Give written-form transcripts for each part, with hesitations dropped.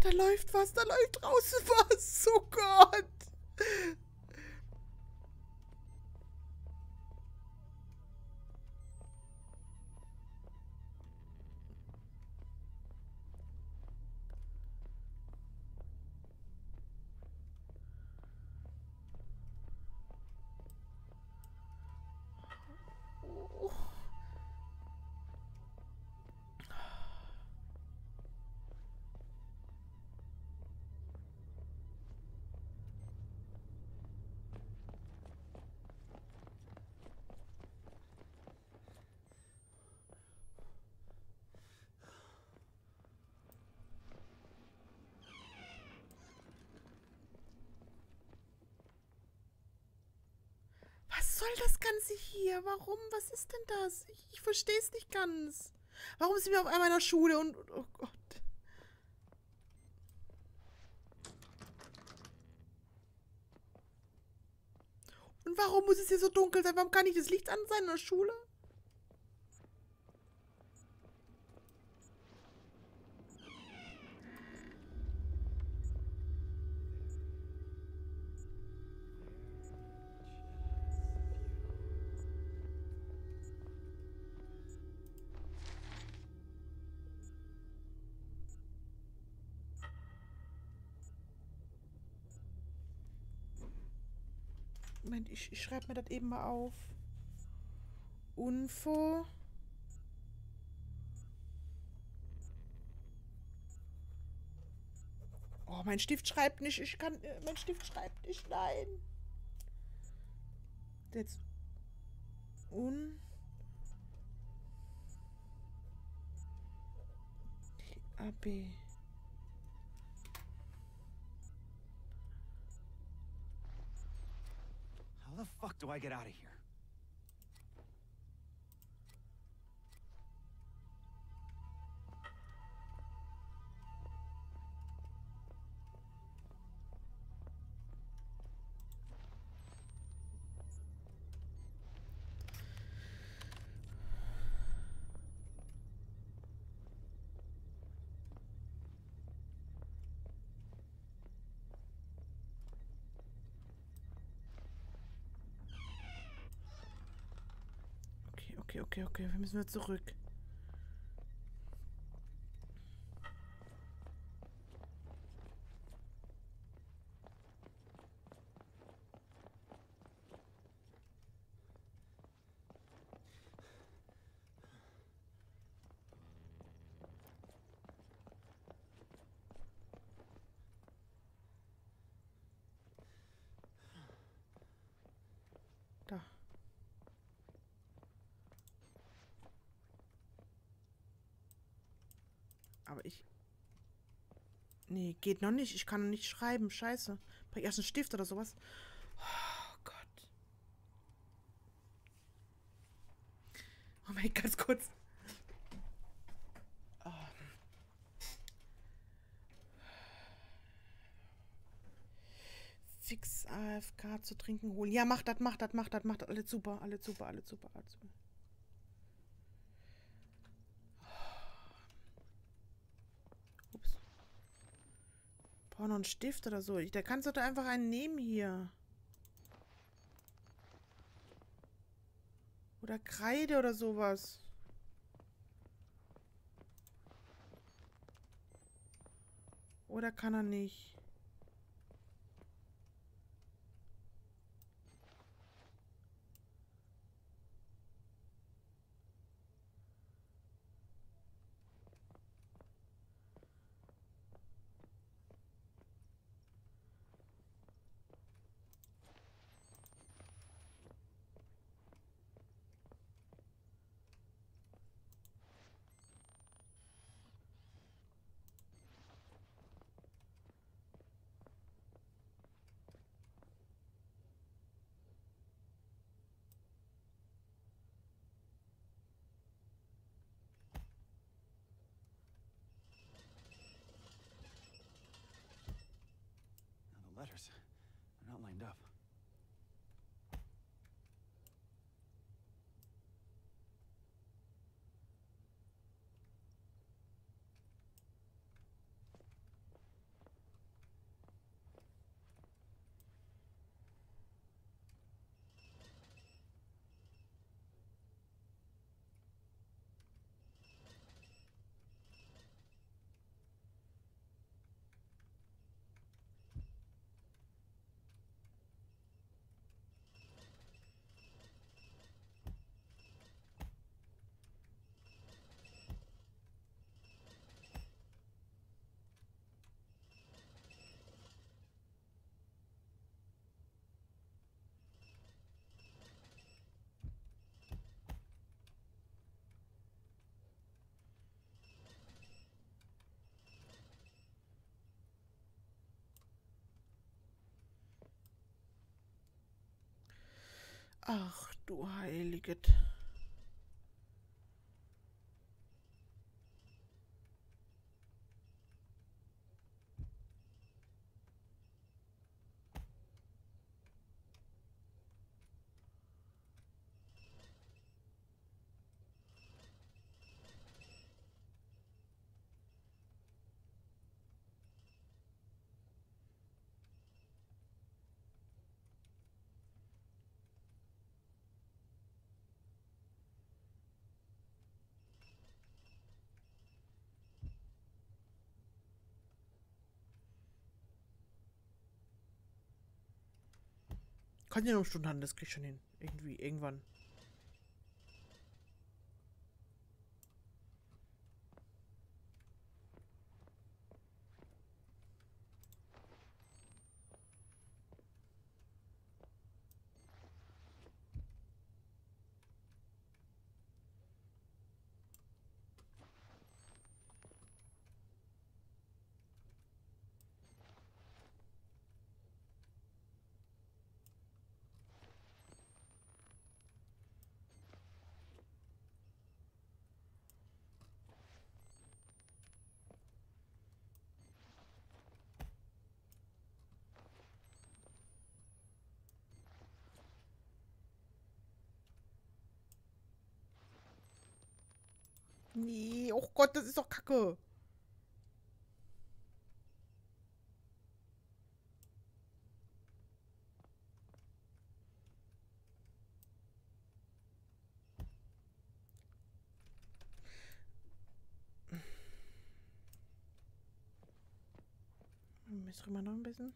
Da läuft was, da läuft draußen was. Oh Gott. Was soll das Ganze hier? Warum? Was ist denn das? Ich verstehe es nicht ganz. Warum sind wir auf einmal in der Schule und... Oh Gott. Und warum muss es hier so dunkel sein? Warum kann nicht das Licht an sein in der Schule? Moment, ich schreibe mir das eben mal auf. Info. Oh, mein Stift schreibt nicht. Ich kann... Mein Stift schreibt nicht. Nein. Jetzt... AB. How the fuck do I get out of here? Okay. Wir müssen wieder zurück. Da. Aber ich... Nee, geht noch nicht. Ich kann noch nicht schreiben. Scheiße. Brauche ich erst einen Stift oder sowas? Oh Gott. Moment, ganz kurz. Oh. Fix AFK zu trinken holen. Ja, macht das. Alles super. Ups. Brauche noch einen Stift oder so. Da kannst du doch einfach einen nehmen hier. Oder Kreide oder sowas. Oder kann er nicht? Now the letters are not lined up. Ach, du Heiliget. Kontinuumstunden haben, das krieg ich schon hin. Irgendwie, irgendwann. Nee, oh Gott, das ist doch Kacke. Jetzt drüber noch ein bisschen.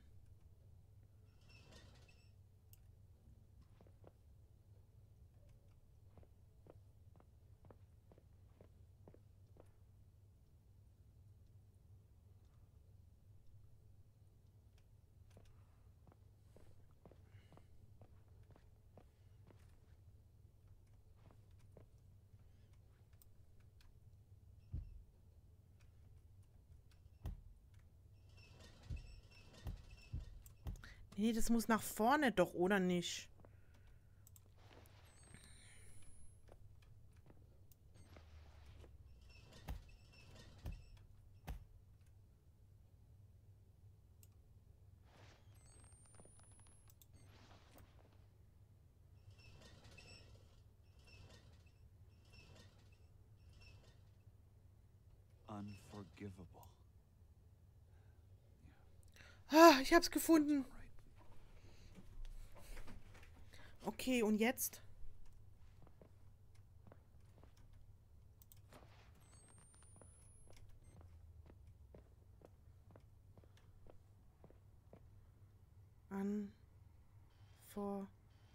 Nee, das muss nach vorne doch, oder nicht? Unforgivable. Ah, ich hab's gefunden. Right. Okay, und jetzt? Unforgivable.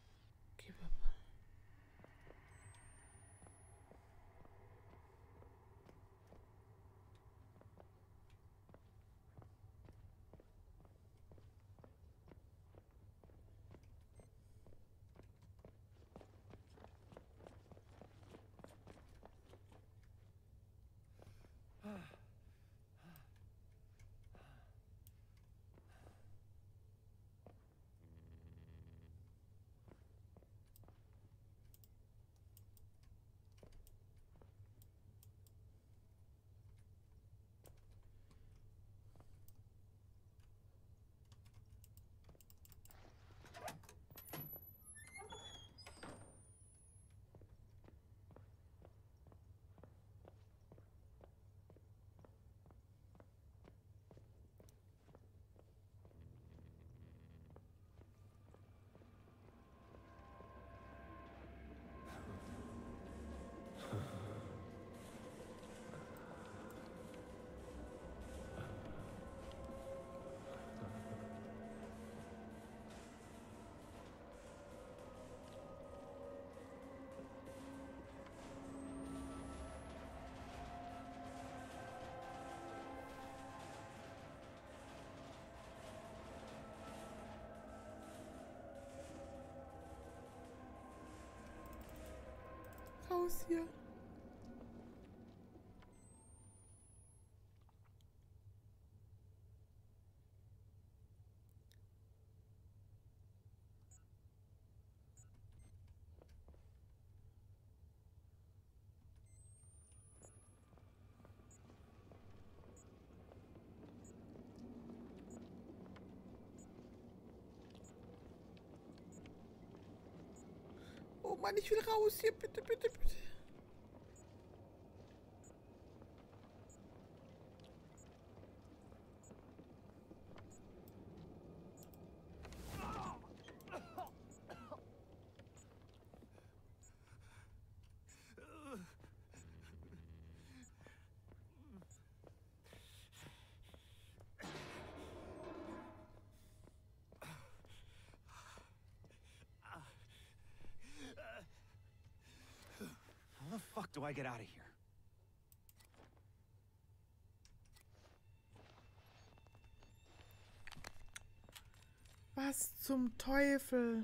Raus hier. Mann, ich will raus hier. Bitte, bitte, bitte. How the fuck do I get out of here? Was zum Teufel?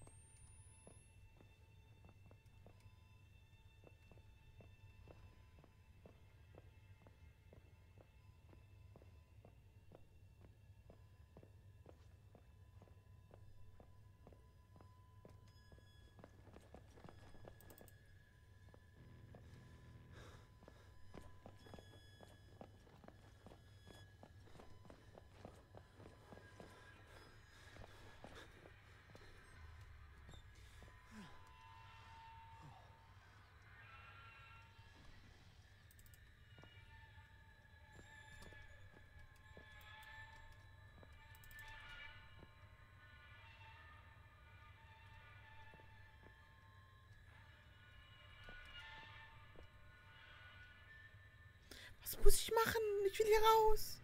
Was muss ich machen? Ich will hier raus.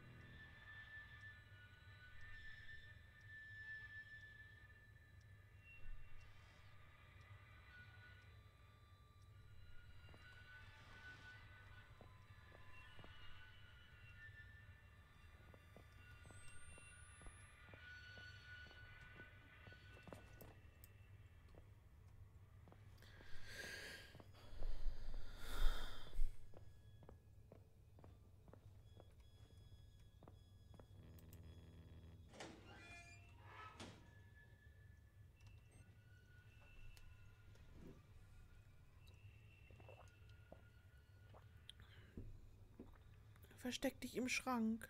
Versteck dich im Schrank.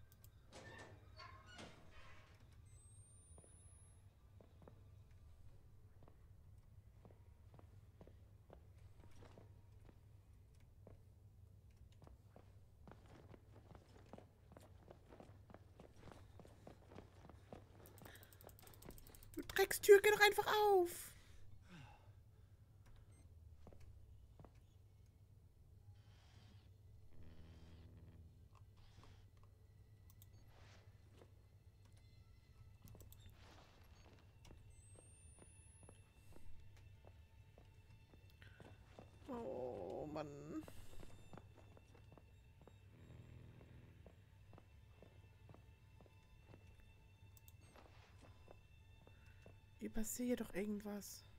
Du Dreckstür, geh doch einfach auf. Oh Mann. Ich übersehe doch irgendwas.